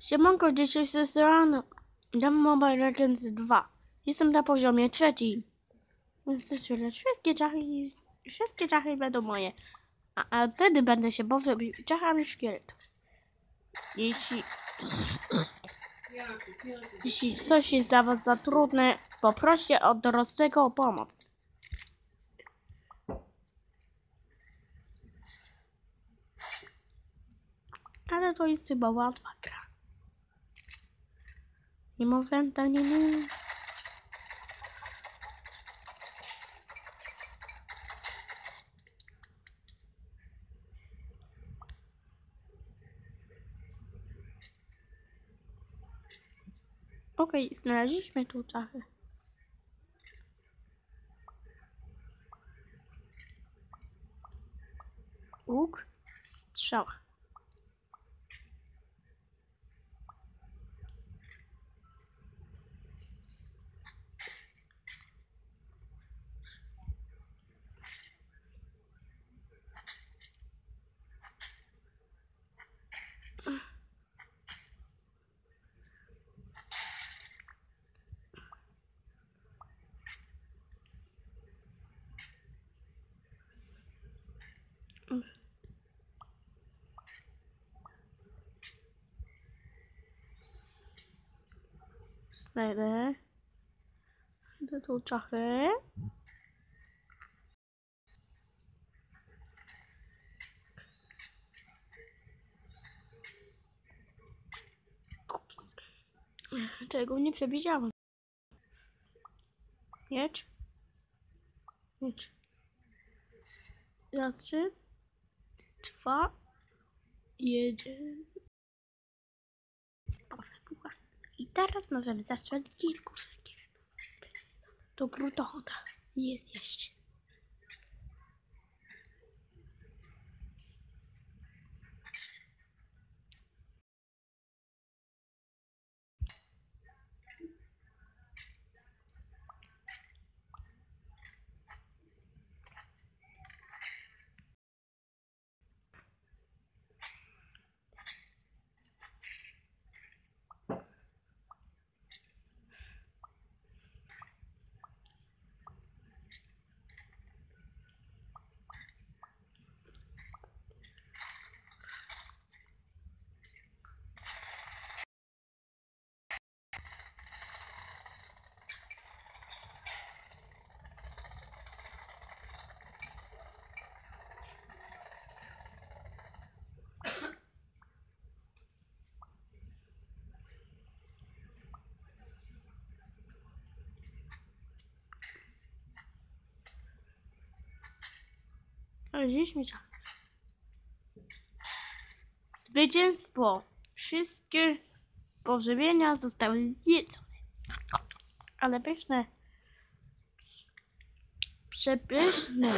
Siemanko, dzisiaj ze strony Mobile Legends 2. Jestem na poziomie 3. Więc wszystkie czachy będą moje. A wtedy będę się bawił czachami szkieletów. Jeśli coś jest dla was za trudne, poproście od dorosłego o pomoc. Ale to jest chyba łatwa gra. Niemowlęta nie. Okej, znaleźliśmy tu czachy. Łuk, strzała. Znajdę tu czachy. Ups. Tego nie przewidziałem. Miecz. Za 3, 2, 1. I teraz możemy zastrzelić kilku szkieletów. To grutochota. Jest jeszcze. Znaleźliśmy czach. Zwycięstwo! Wszystkie pożywienia zostały zjedzone. Ale pyszne. Przepyszne.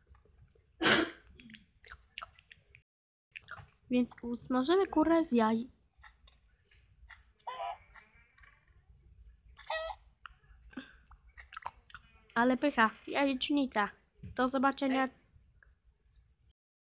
Więc usmażymy kurę z jaj. Ale pycha, jajecznica. Do zobaczenia